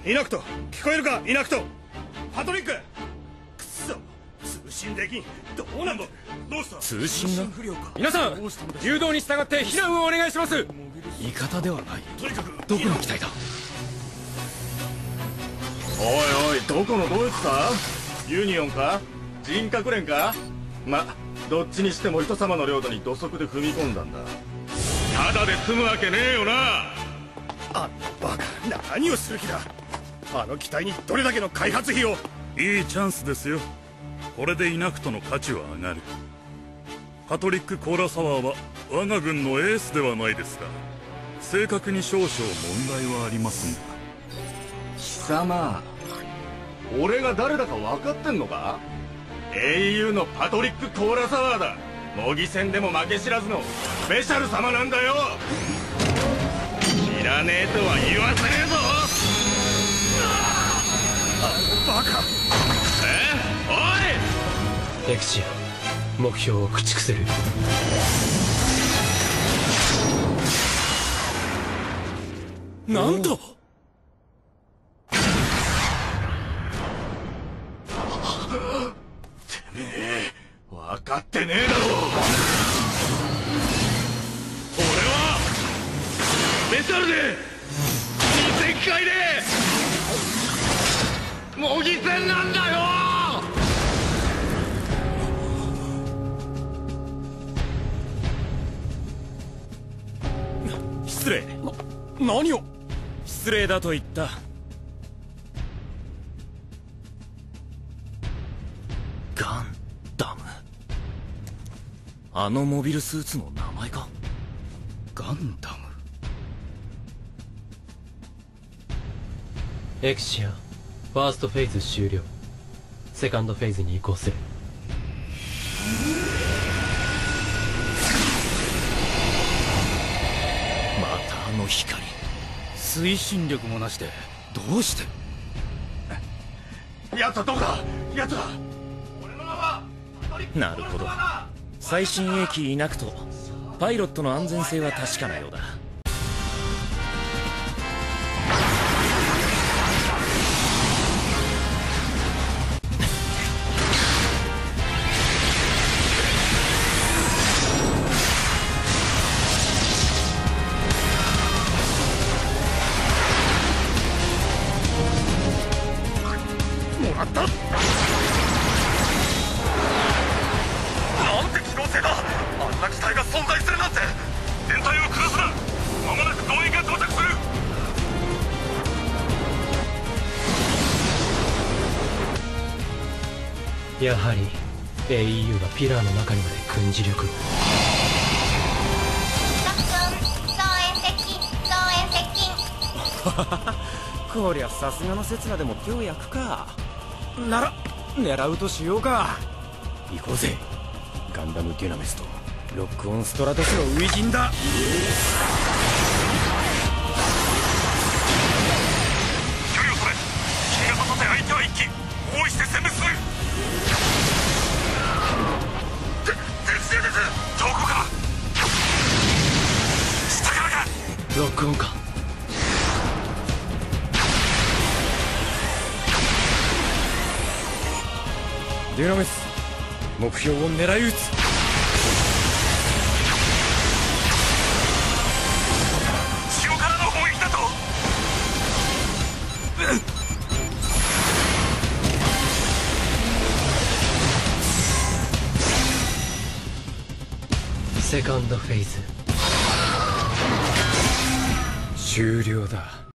イナクト、聞こえるかイナクト。パトリック。くそ、通信できん。どうなんだ。どうした。 通信が。皆さん、誘導に従って避難をお願いします。味方ではない。 とにかくどこの機体だ。 おいおい、どこのドイツか。ユニオンか人格連か。ま、どっちにしても人様の領土に土足で踏み込んだんだ。ただで済むわけねえよな。 あのバカ、何をする気だ。あの機体にどれだけの開発費を。 いいチャンスですよ。これでイナクトの価値は上がる。パトリック・コーラサワーは我が軍のエースではないですが、正確に少々問題はありますが。 貴様、俺が誰だか分かってんのか。英雄のパトリック・コーラサワーだ。模擬戦でも負け知らずのスペシャル様なんだよ。知らねえとは言わせねえぞ。 バカ。 おいエクシア、目標を駆逐する。なんと。 分かってねえだろ。俺はスペシャルで異世界で模擬戦なんだよ。 失礼。何を。失礼だと言った。ガンダム。あのモビルスーツの名前か。 ガンダム。 エクシア、ファーストフェーズ終了。セカンドフェーズに移行する。 またあの光。推進力もなしでどうして。 やつはどこだ。やつは。 なるほど。最新鋭機いなくとパイロットの安全性は確かなようだ。 もらった。 あんな機体が存在するなんて。全体を崩すな。間もなく動員が到着する。 やはり AEU がピラーの中にまで軍事力を。 こりゃさすがの刹那でも手を焼くか。なら狙うとしようか。行こうぜ。ガンダムデュナメスとロックオンストラトスの初陣だ。 距離を取れ。君が外で相手は一気包囲して殲滅する。敵です。どこか。下からか。 ロックオンか。 デュナメス、目標を狙い撃つ。 後ろからの砲撃だと。 セカンドフェーズ終了だ。